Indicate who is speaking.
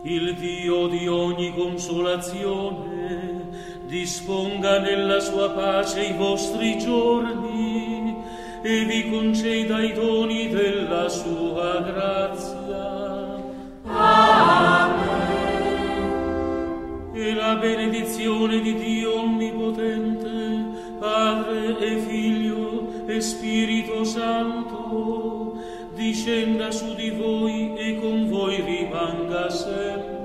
Speaker 1: il Dio di ogni consolazione disponga nella sua pace i vostri giorni e vi conceda i doni della sua grazia.
Speaker 2: Amen.
Speaker 1: E la benedizione di Dio Onnipotente, Padre e Figlio e Spirito Santo, discenda su di voi e con voi rimanga sempre.